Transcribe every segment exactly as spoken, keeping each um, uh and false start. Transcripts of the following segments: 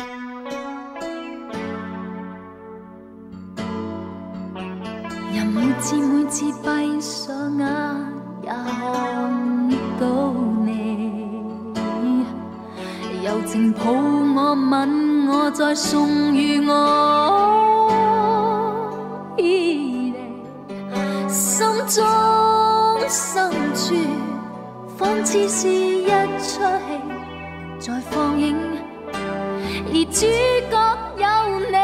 人每次每次闭上眼，也看到你，柔情抱我吻我，再送予我依恋，心中深處，仿似是一出戲在放映，而主角有你。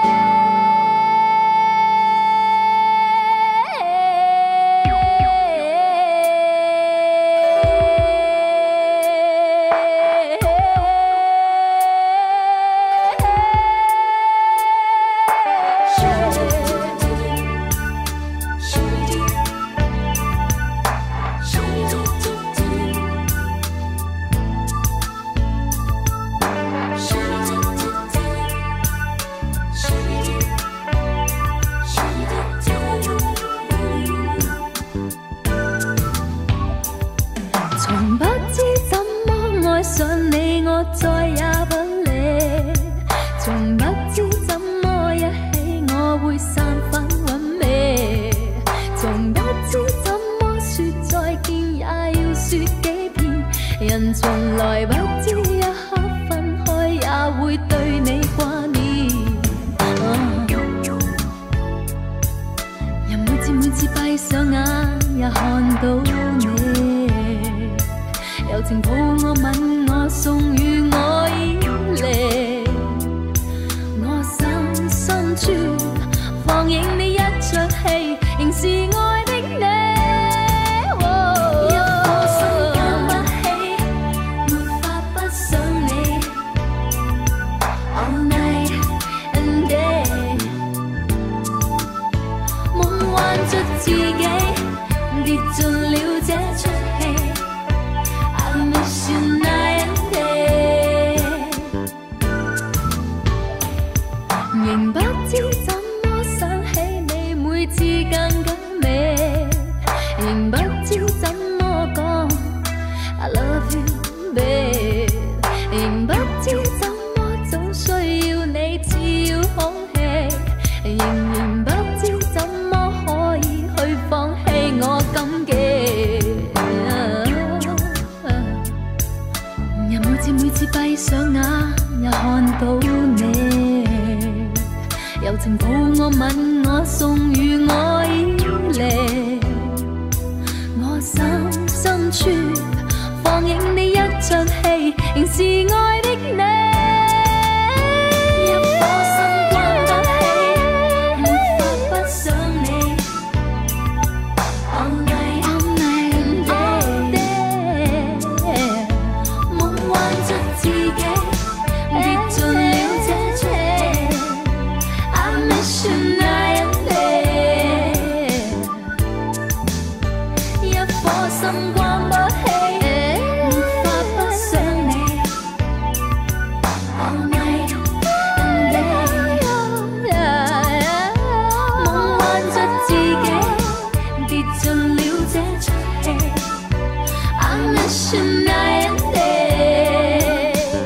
從不知怎麼愛上你，我再也不理。從不知怎麼一起，我會散發韻味。從不知怎麼說再見，也要說幾遍。人從來不知一刻分開，也會對你掛念。啊、人每次每次閉上眼，也看到你。柔情抱我吻我，送予我依戀，我心深處放映你一場戲，仍是愛的你。一顆心關不起，沒法不想你 All night and day， 夢幻着自己，跌進了這出戲。仍不知怎麼想起你，每次更加美。仍不知怎麼講 I love you babe， 仍不知怎麼總需要你似要空氣，仍然不知怎麼可以去放棄我感激。人每次每次閉上眼，也看到你。柔情抱我吻我，送予我依戀，我心深處放映你一場戲，仍是愛的你。一顆心關不起，沒法不想你 All night all day， 夢幻着自己，跌進了這出戲。Night and day， 一顆心關不起，沒法不想你 All night and day， 夢幻着自己，跌進了這出戲。I miss you night and day。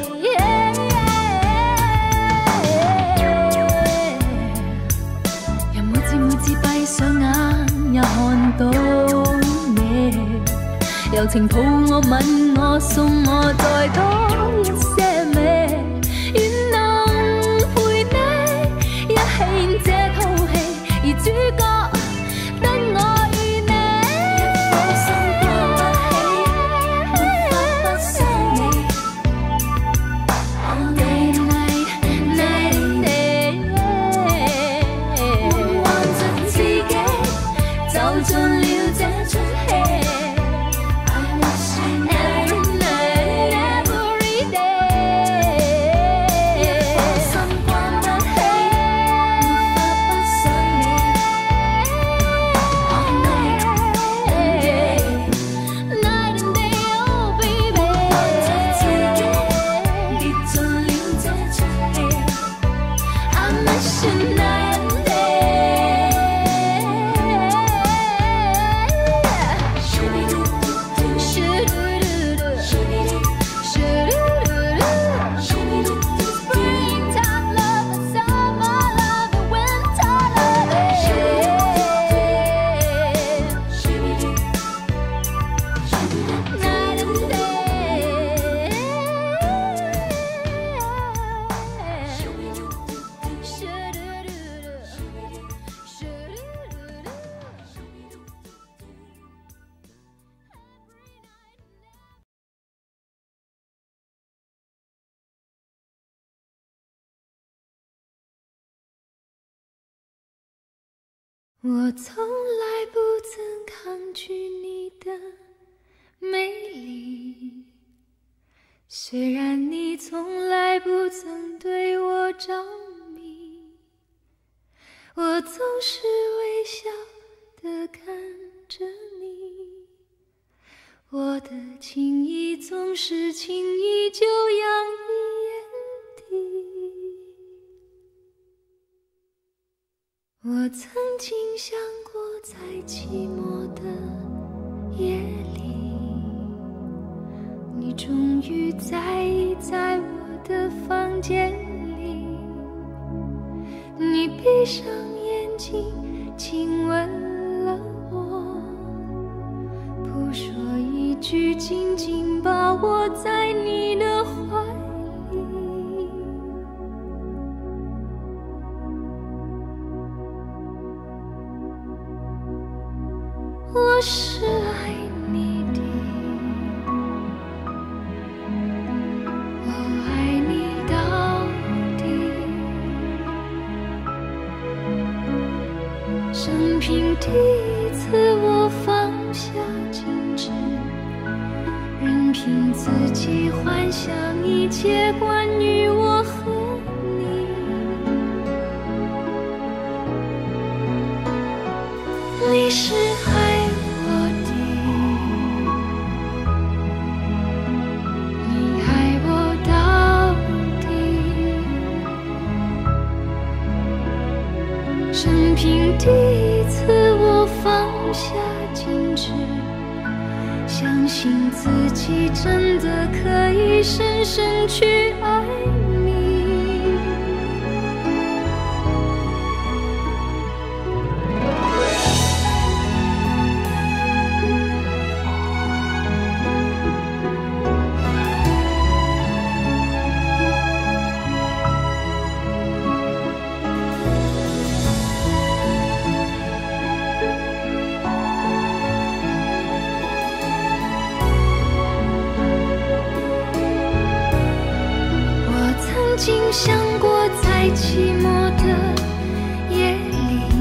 閉上眼也看到你，柔情抱我吻我，送我再多一些美，願能陪你一起演這套戲，而主角得我與你。一顆心關不起，沒法不想你 All day night night day， 夢幻着自己，走進了這出戲。I miss you every night every day。 我从来不曾抗拒你的美丽，虽然你从来不曾对我着迷，我总是微笑地看着你，我的情意总是轻易就洋溢眼底。我曾经想过，在寂寞的夜里，你终于在意在我的房间里，你闭上眼睛亲吻了我，不说一句，紧紧把我在你的怀里。我是爱你的，我爱你到底。生平第一次我放下矜持，任凭自己幻想一切关于我和你。你是爱我的，你爱我到底。生平第一次我放下矜持，相信自己真的可以深深去爱你。曾经想过，在寂寞的夜里，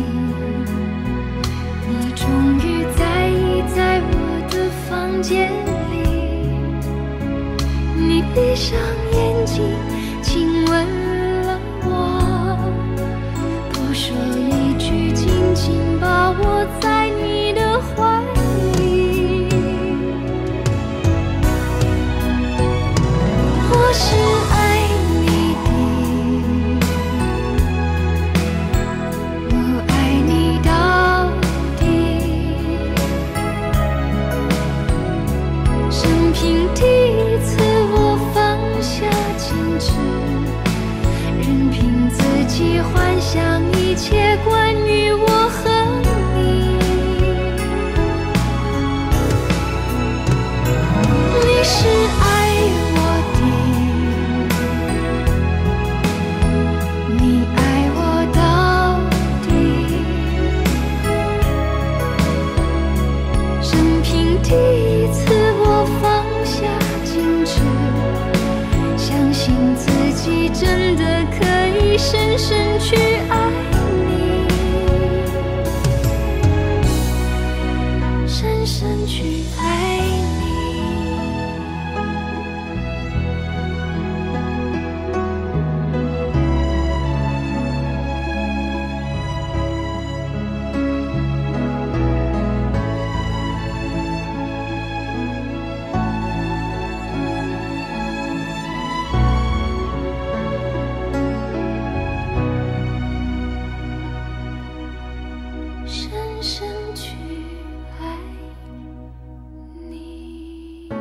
你终于在意在我的房间里，你闭上眼睛亲吻了我，不说一句，紧紧把我在你的怀里。我是爱幻想一切关于我和你，你是爱我的，你爱我到底。生平第一次我放下矜持，相信自己真的可以深深去爱你，深深去爱你。深深去爱你。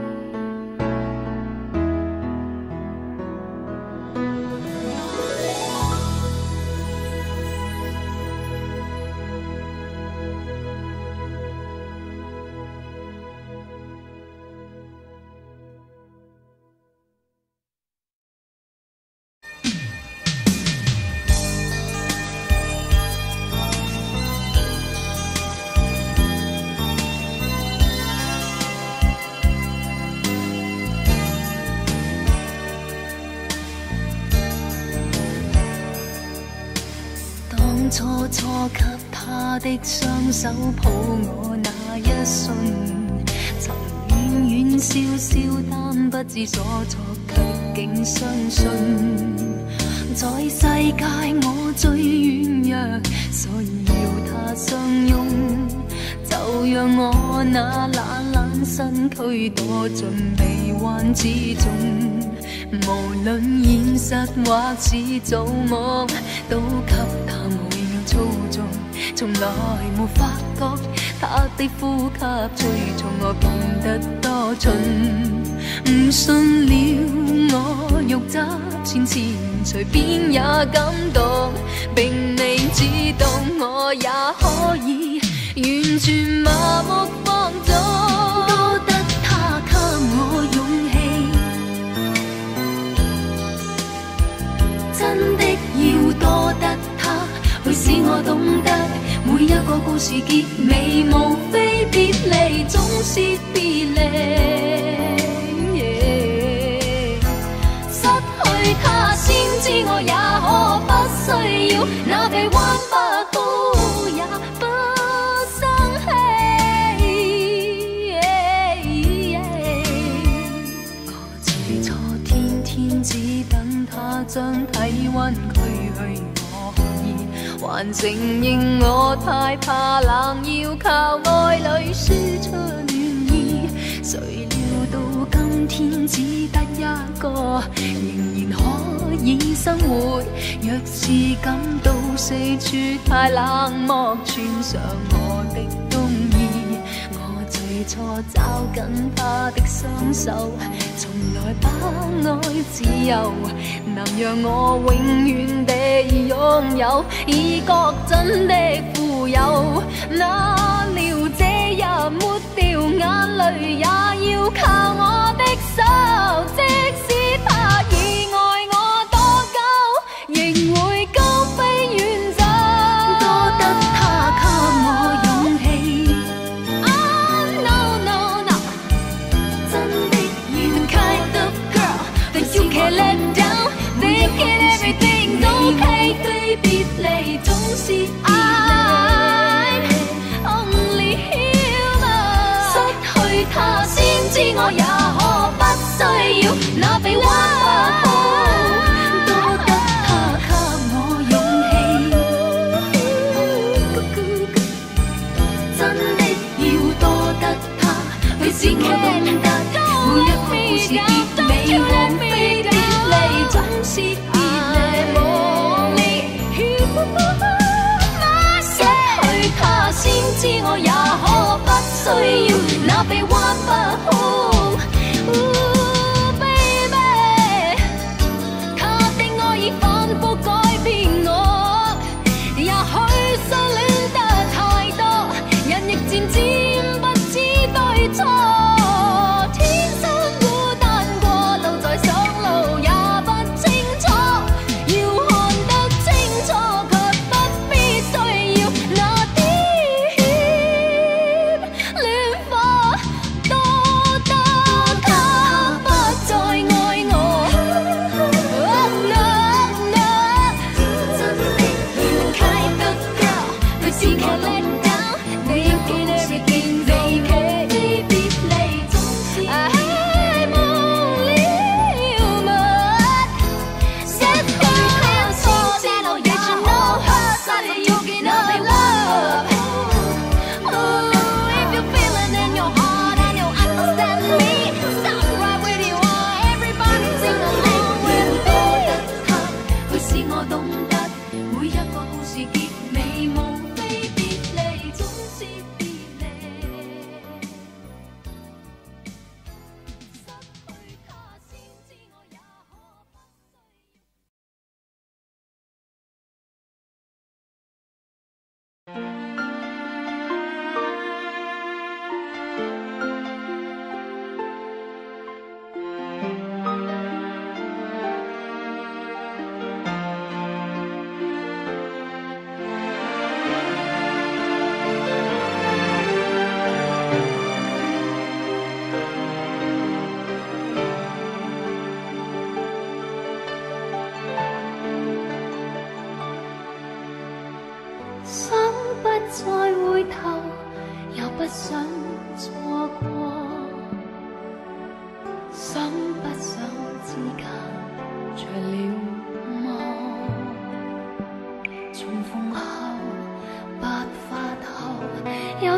当初初给他的雙手抱我那一瞬，曾遠遠笑笑，但不知所措，卻竟相信，在世界我最軟弱，所以要他相擁。就讓我那懶懶身軀躲進臂彎之中，無論現實或是造夢，都給他每秒操縱。從來沒發覺他的呼吸催促我變得多蠢，唔信了我肉質纖纖，隨便也感動，並未知道我也可以完全麻木放縱，多得他給我勇氣，真的要多得他去使我懂得，每一個故事結尾無非別離，總是別離。失去他先知我也可不需要，那臂彎不好也不生氣。我最初天天只等他將體溫驅去，還承認我太怕冷，要靠愛侶輸出暖意，誰料到今天只得一個，仍然可以生活。若是感到四處太冷漠，穿上我的冬衣，我最初抓緊他的雙手，從來把愛自由，能讓我永遠地擁有，已覺真的富有。哪料這日抹掉眼淚，也要靠我的手，即使他已愛我多久，仍會高飛遠走。多得他給我勇氣。Oh no no no， 真的要 kind of girl that you can't let down。Thinking everything's okay， 非別離總是別離。Only human， 失去他先知我也可不需要，那臂彎不好，多得他給我勇氣。真的要多得他去使我懂得，每一個故事結尾無非別離，總是別離。失去他先知我也可不需要，那臂彎不好。Ooh, baby， 他的愛已反覆改變我，也許失戀得太多，人亦漸漸不知對錯。天生孤單過路，再上路也不清楚，要看得清楚，卻不必需要那啲戀火多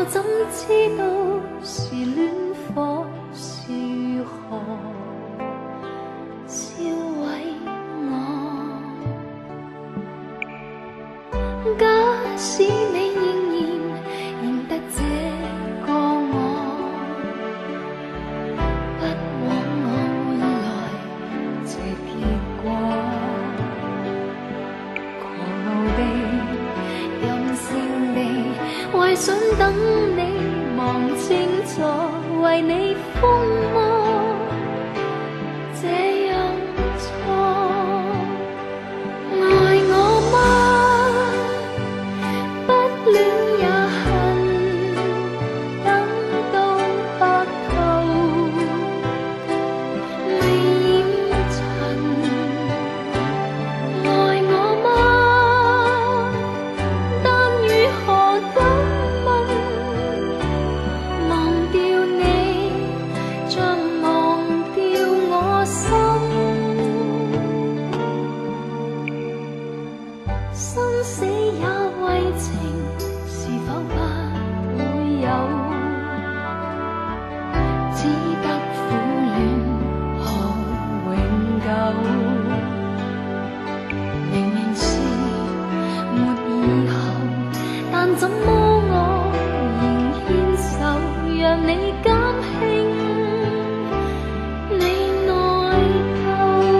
又怎知道是戀火是何燒毀我？假使你仍然認得這個我，不枉我換來這結果。狂傲地任性地幻想等你望清楚，為你瘋魔這樣錯。愛我嗎？不戀也恨，等到白頭未染塵。愛我嗎？但如何敢問？忘掉你，像忘掉我心。生死也為情，是否不會有？只得苦戀何永久？明明是沒以後，但怎麼我仍牽手，讓你減輕你內疚。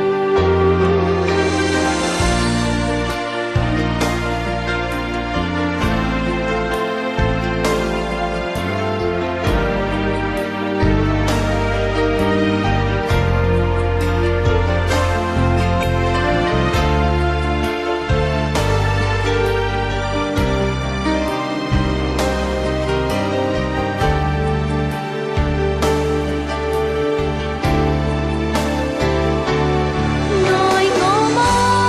愛我嗎？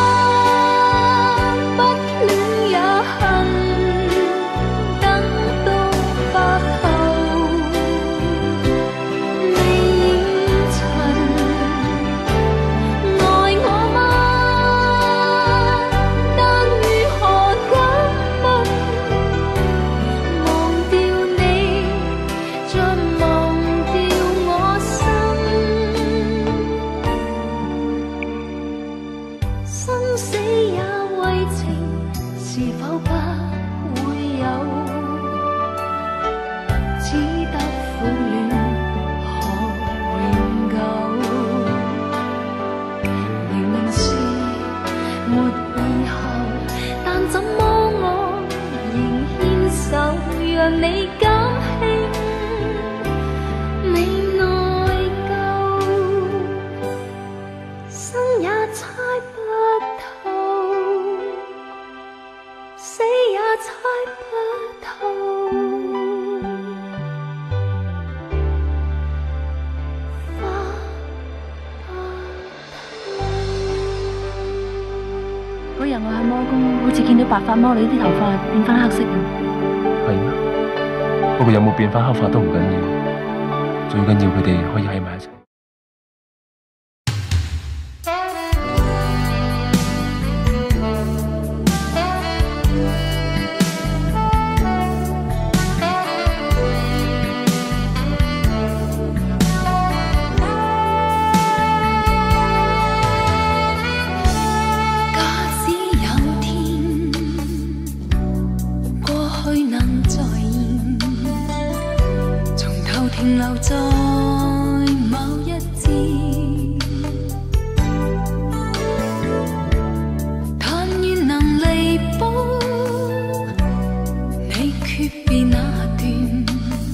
不戀也恨，等到白頭未染塵。愛我嗎？但如何敢問？忘掉你，像忘掉我心。生死也為情，是否不會有？只得苦戀何永久？明明是沒以後，但怎麼我仍牽手，讓你減輕你內疚。生也猜不透，死也猜不透。花嗰日我喺魔宮，好似見到白髮魔女啲頭髮變翻黑色咁。 係咩？不過有冇變翻黑髮都唔緊要，最緊要佢哋可以喺埋一齊。 假使有天過去能再現，從頭停留在某一節，但願能彌補你訣別那段，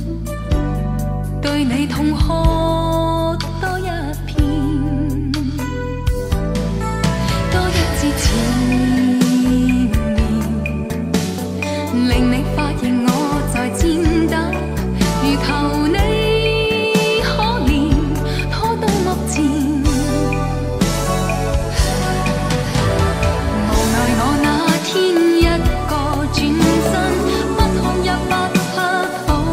對你痛哭多一片，多一次纏綿，令你發現我在戰鬥，如求你可憐，拖到目前。無奈我那天一個轉身，不看也不乞好，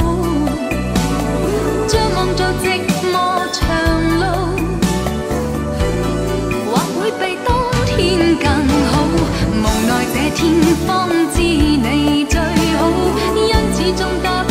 將望做寂寞長路，或會比冬天更好。無奈這天方知你最好，因此縱搭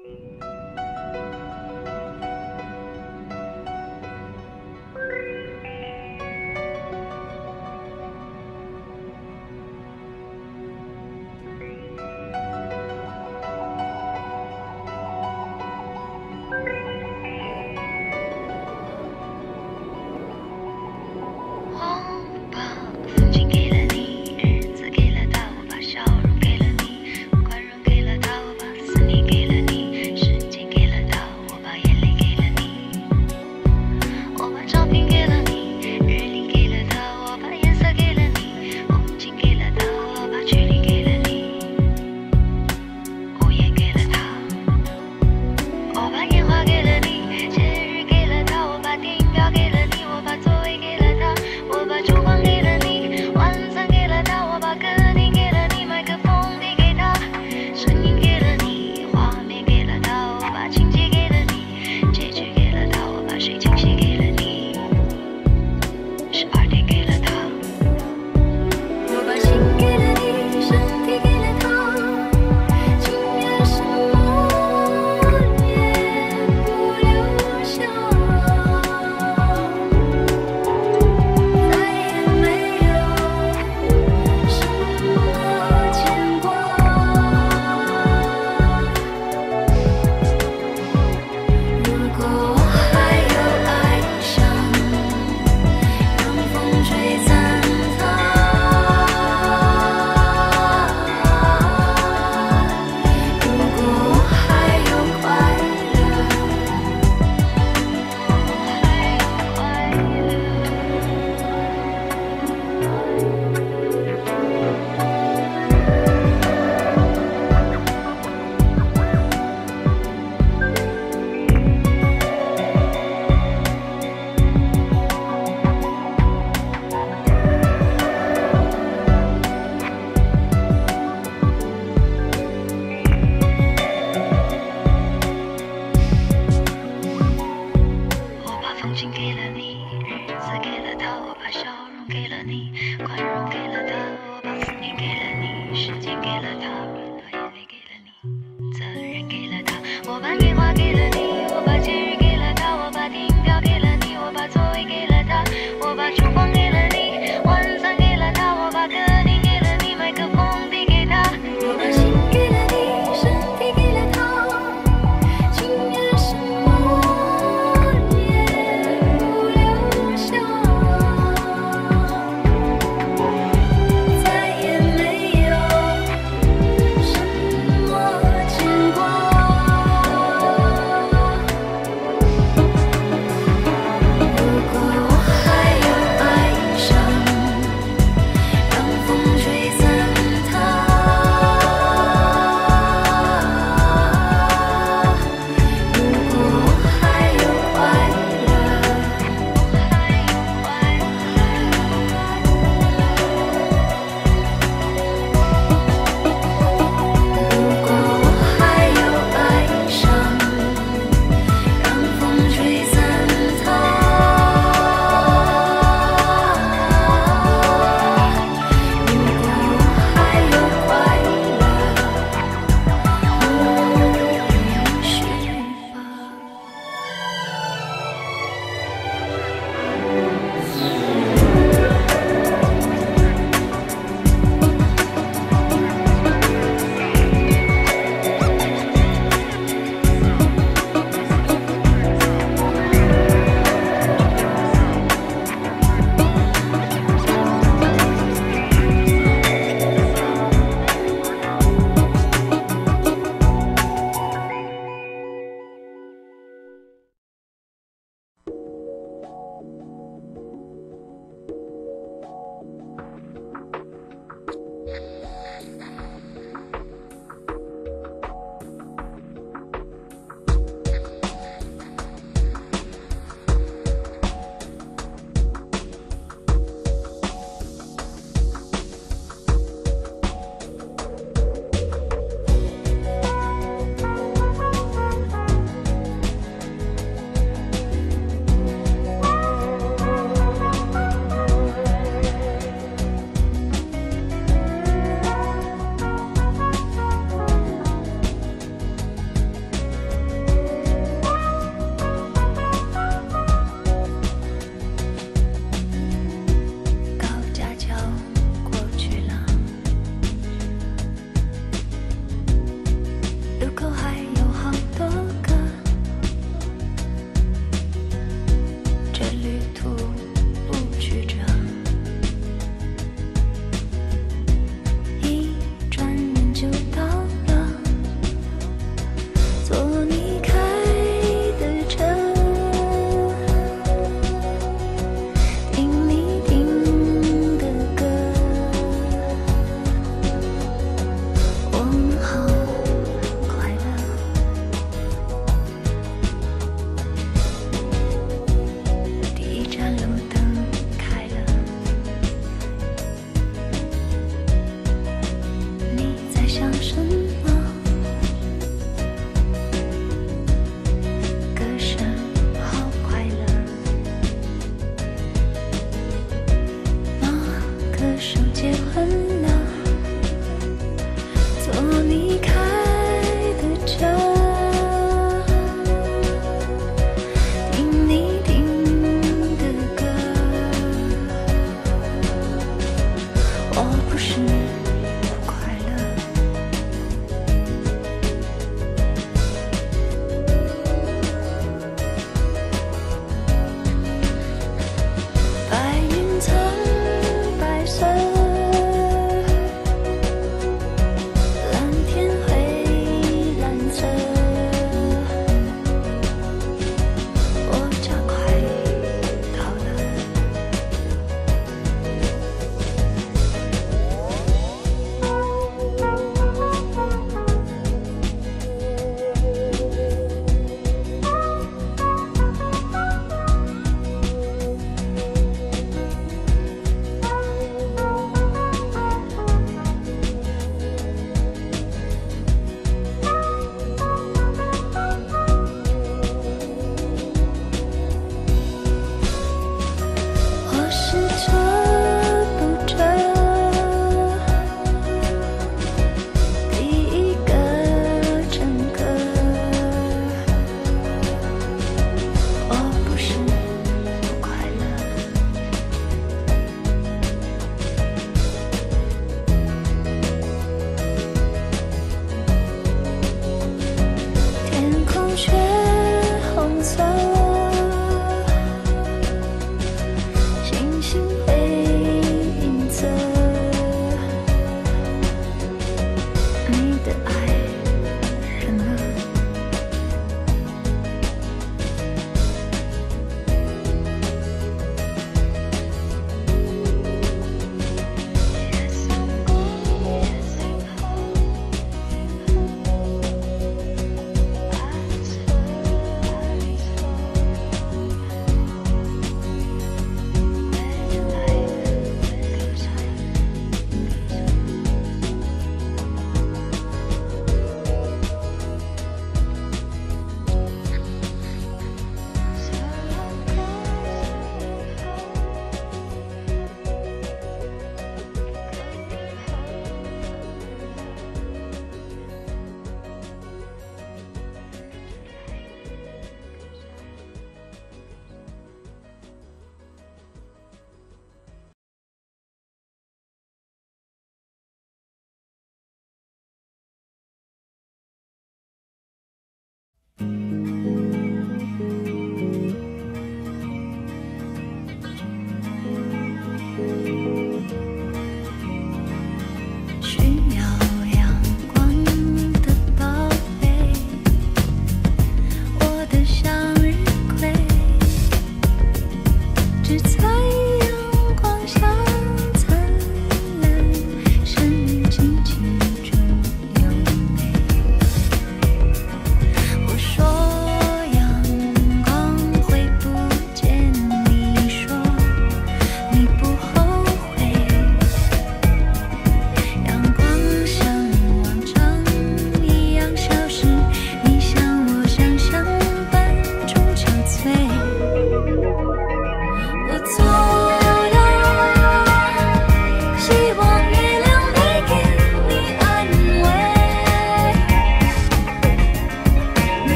给了他，我把思念给了你，时间给了他，我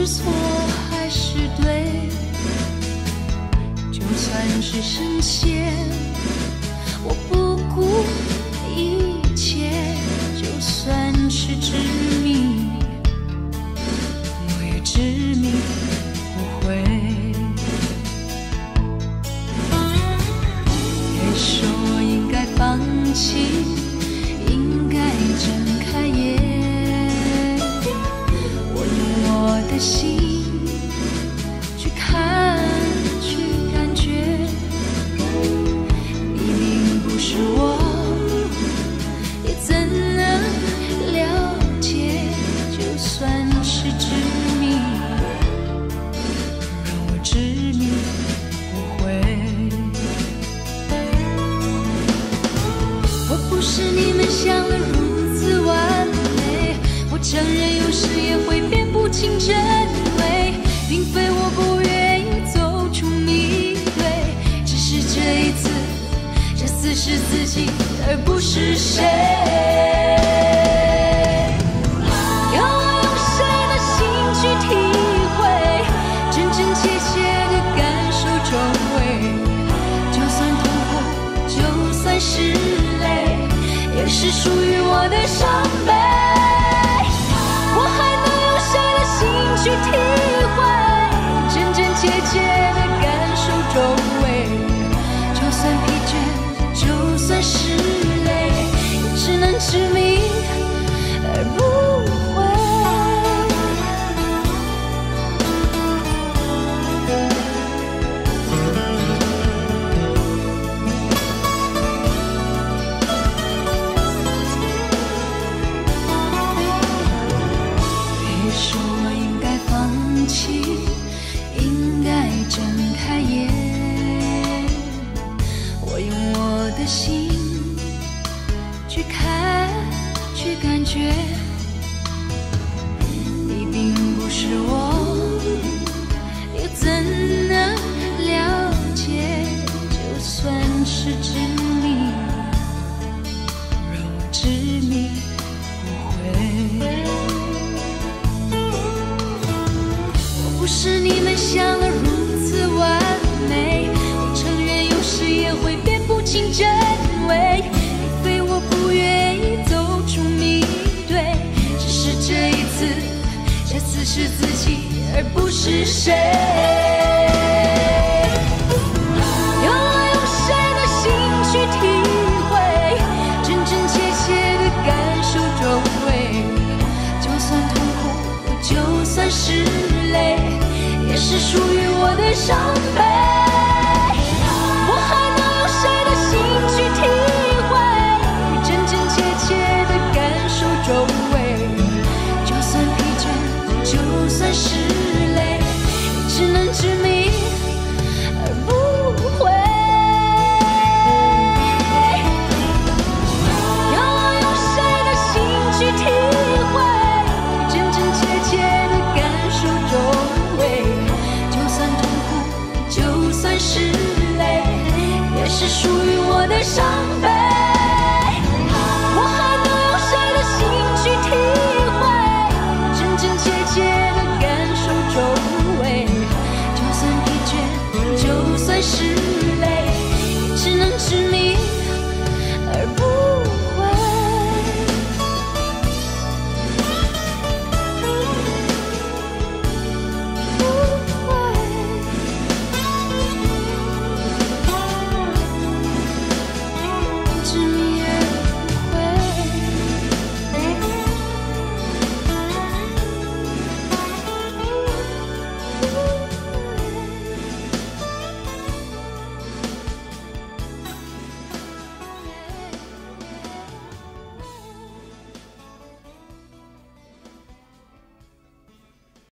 是错还是对，就算是深陷，我不顾一切，就算是执迷，我也执迷不悔。也说应该放弃，应该睁开眼，我用我的心去看，去感觉，你并不是我，也怎能了解？就算是执迷，让我执迷不悔。我不是你们想的如此完美，我承认有时也会辨不清真伪，并非我不愿意走出迷堆，只是这一次，这次是自己而不是谁。要我用谁的心去体会，真真切切的感受周围，就算痛苦，就算是泪，也是属于我的伤悲。我还能用谁的心去体会，真真切切的感受周围，就算疲倦，就算是累，也只能执迷而不悔。别说应该放弃，应该睁开眼，我用我的心去看，去感觉，你并不是我，又怎能了解？就算是执迷，让我执迷不悔。我不是你们想的如此完美，我承认有时也会辨不清真伪，并非我不愿意走出迷堆，只是这一次，这次是自己而不是谁。要我用谁的心去体会，真真切切的感受周围，就算痛苦，就算是累，也是属于我的伤悲。